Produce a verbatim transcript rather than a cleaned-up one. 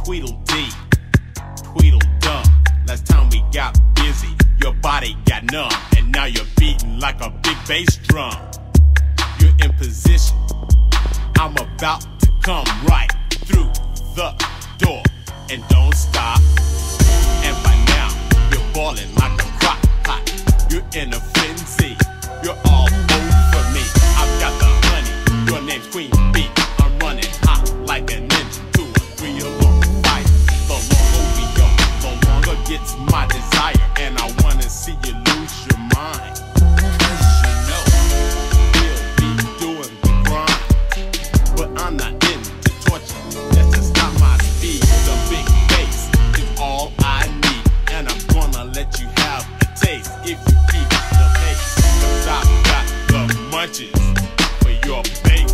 Tweedledee, Tweedledum. Last time we got busy, your body got numb, and now you're beating like a big bass drum. You're in position, I'm about to come right through the door, and don't stop. And by now, you're boiling like a crock pot. You're in a frenzy, you're all over me. I've got the honey, your name's Queen Bee. I'm running hot like an engine to a three-alarm fire. The longer we go, the longer gets my desire, and I wanna see you lose your mind. Cause you know, we'll be doing the grind, but I'm not into torture. That's just not my speed. The big bass is all I need, and I'm gonna let you have a taste if you keep the pace. Cause I've got the munchies for your bass.